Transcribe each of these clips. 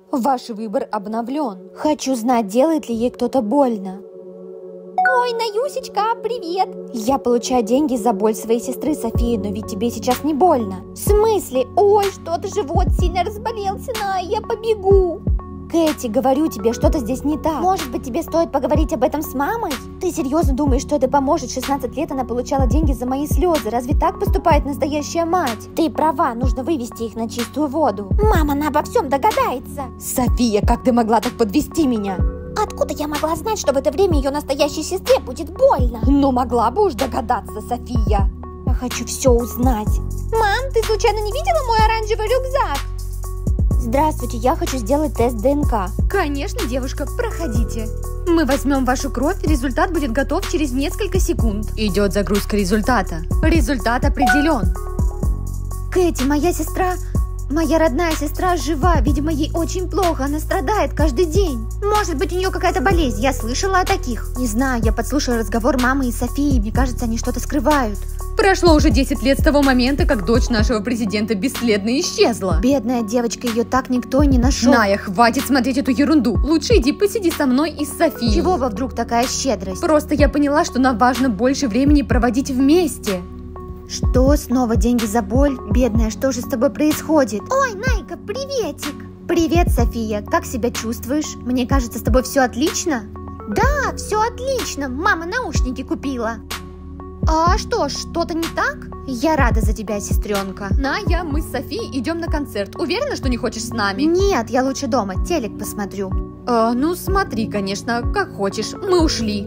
Ваш выбор обновлен. Хочу знать, делает ли ей кто-то больно. Ой, Наюсечка, привет! Я получаю деньги за боль своей сестры Софии, но ведь тебе сейчас не больно. В смысле? Ой, что-то живот сильно разболелся, я побегу. Кэти, говорю тебе, что-то здесь не так. Может быть, тебе стоит поговорить об этом с мамой? Ты серьезно думаешь, что это поможет? 16 лет она получала деньги за мои слезы. Разве так поступает настоящая мать? Ты права, нужно вывести их на чистую воду. Мама, она обо всем догадается. София, как ты могла так подвести меня? Откуда я могла знать, что в это время ее настоящей сестре будет больно? Ну, могла бы уж догадаться, София. Я хочу все узнать. Мам, ты случайно не видела мой оранжевый рюкзак? Здравствуйте, я хочу сделать тест ДНК. Конечно, девушка, проходите. Мы возьмем вашу кровь, результат будет готов через несколько секунд. Идет загрузка результата. Результат определен. Кэти, моя родная сестра жива. Видимо, ей очень плохо, она страдает каждый день. Может быть, у нее какая-то болезнь, я слышала о таких. Не знаю, я подслушала разговор мамы и Софии, мне кажется, они что-то скрывают. Прошло уже 10 лет с того момента, как дочь нашего президента бесследно исчезла. Бедная девочка, ее так никто и не нашел. Ная, хватит смотреть эту ерунду. Лучше иди посиди со мной и с Софией. Чего вы вдруг такая щедрость? Просто я поняла, что нам важно больше времени проводить вместе. Что? Снова деньги за боль? Бедная, что же с тобой происходит? Ой, Найка, приветик. Привет, София. Как себя чувствуешь? Мне кажется, с тобой все отлично? Да, все отлично. Мама наушники купила. А что, что-то не так? Я рада за тебя, сестренка. Ная, мы с Софией идем на концерт. Уверена, что не хочешь с нами? Нет, я лучше дома, телек посмотрю. Ну смотри, конечно, как хочешь. Мы ушли.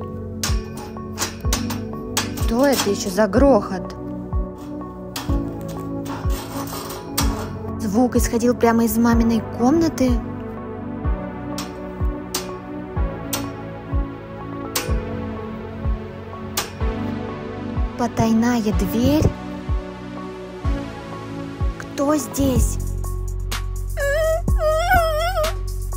Что это еще за грохот? Звук исходил прямо из маминой комнаты. Потайная дверь? Кто здесь?